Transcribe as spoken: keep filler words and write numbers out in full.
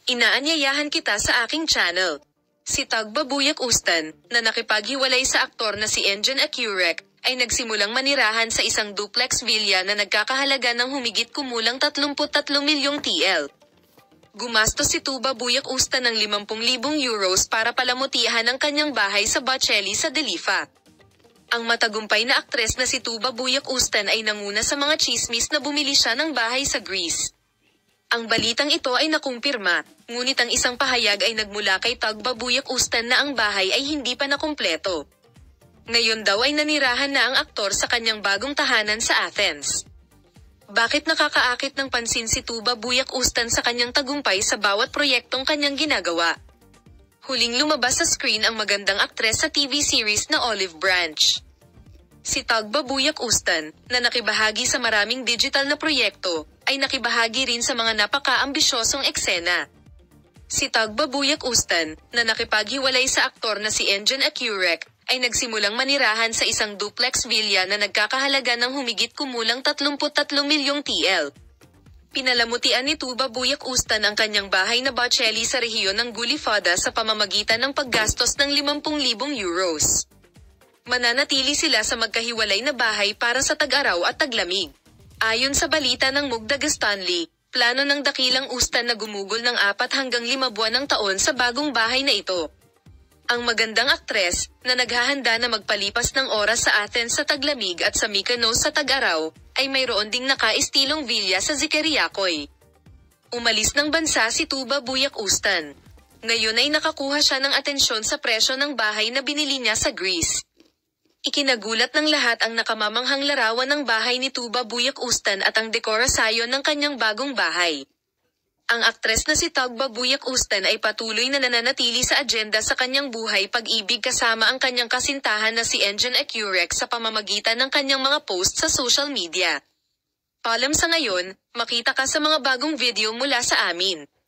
Inaanyayahan kita sa aking channel. Si Tagba Buyak Ustan, na nakipaghiwalay sa aktor na si Engin Acurec, ay nagsimulang manirahan sa isang duplex villa na nagkakahalaga ng humigit kumulang tatlumpu't tatlong milyong T L. Gumastos si Tuba Buyak Ustan ng limampu libong euros para palamutihan ang kanyang bahay sa Bocelli sa Delifa. Ang matagumpay na aktres na si Tuba Buyak Ustan ay nanguna sa mga chismis na bumili siya ng bahay sa Greece. Ang balitang ito ay nakumpirma, ngunit ang isang pahayag ay nagmula kay Tagba Buyak Ustan na ang bahay ay hindi pa nakumpleto. Ngayon daw ay nanirahan na ang aktor sa kanyang bagong tahanan sa Athens. Bakit nakakaakit ng pansin si Tuba Buyak Ustan sa kanyang tagumpay sa bawat proyektong kanyang ginagawa? Huling lumabas sa screen ang magandang aktres sa T V series na Olive Branch. Si Tagba Buyak Ustan, na nakibahagi sa maraming digital na proyekto, ay nakibahagi rin sa mga napaka-ambisyosong eksena. Si Tagba Buyak Ustan, na nakipaghiwalay sa aktor na si Engin Acurec, ay nagsimulang manirahan sa isang duplex villa na nagkakahalaga ng humigit kumulang tatlumpu't tatlong milyong T L. Pinalamutian ni Tuba Buyak Ustan ang kanyang bahay na Bocelli sa rehiyon ng Gulifada sa pamamagitan ng paggastos ng limampu libong euros. Mananatili sila sa magkahiwalay na bahay para sa tag-araw at taglamig. Ayon sa balita ng Mugdag Stanley, plano ng dakilang Ustan na gumugol ng apat hanggang lima buwan ng taon sa bagong bahay na ito. Ang magandang aktres, na naghahanda na magpalipas ng oras sa Athens sa taglamig at sa Mykonos sa tag-araw, ay mayroon ding nakaistilong villa sa Zikeriakoy. Umalis ng bansa si Tuba Buyak Ustan. Ngayon ay nakakuha siya ng atensyon sa presyo ng bahay na binili niya sa Greece. Ikinagulat ng lahat ang nakamamanghang larawan ng bahay ni Tuba Buyak Ustan at ang dekorasyon ng kanyang bagong bahay. Ang aktres na si Tagba Buyak Ustan ay patuloy na nananatili sa agenda sa kanyang buhay pag-ibig kasama ang kanyang kasintahan na si Engin Acurec sa pamamagitan ng kanyang mga post sa social media. Paalam sa ngayon, makita ka sa mga bagong video mula sa amin.